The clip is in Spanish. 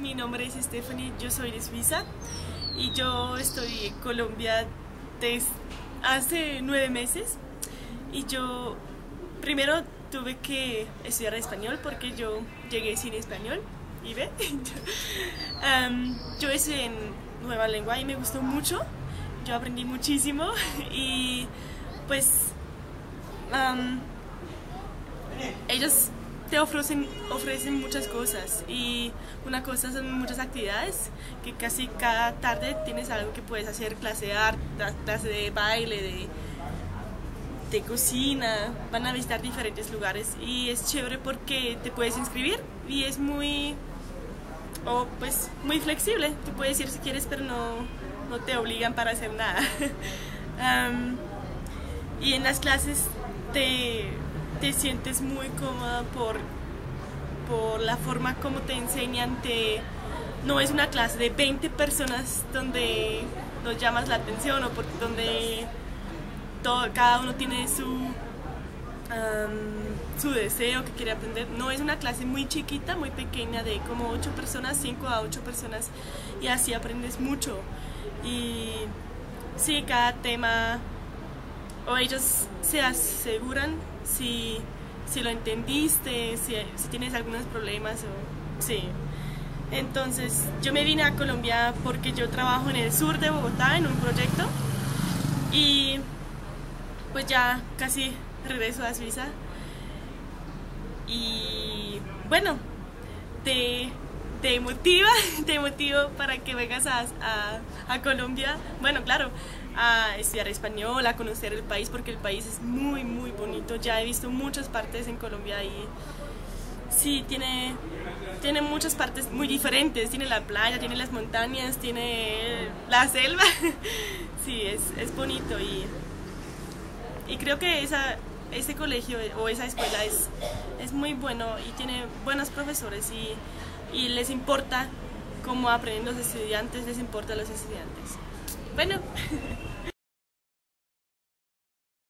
mi nombre es Stephanie, yo soy de Suiza y yo estoy en Colombia desde hace 9 meses y yo primero tuve que estudiar español porque yo llegué sin español y ve, yo estudié en nueva lengua y me gustó mucho, yo aprendí muchísimo y pues ellos te ofrecen muchas cosas y una cosa son muchas actividades que casi cada tarde tienes algo que puedes hacer, clase de arte, clase de baile, de cocina, van a visitar diferentes lugares y es chévere porque te puedes inscribir y es muy flexible, tú puedes ir si quieres pero no te obligan para hacer nada. Y en las clases te sientes muy cómoda por la forma como te enseñan. No es una clase de 20 personas donde nos llamas la atención o donde cada uno tiene su deseo que quiere aprender. No, es una clase muy chiquita, muy pequeña, de como 8 personas, 5 a 8 personas, y así aprendes mucho. Y sí, cada tema, o ellos se aseguran si lo entendiste, si tienes algunos problemas sí. Entonces yo me vine a Colombia porque yo trabajo en el sur de Bogotá en un proyecto y pues ya casi regreso a Suiza y bueno, te motivo para que vengas a Colombia, bueno, claro, a estudiar español, a conocer el país, porque el país es muy muy bonito. Ya he visto muchas partes en Colombia y sí, tiene muchas partes muy diferentes, tiene la playa, tiene las montañas, tiene la selva. Sí, es bonito y creo que ese colegio o esa escuela es muy bueno y tiene buenos profesores y les importa cómo aprenden los estudiantes, les importa a los estudiantes. Bueno.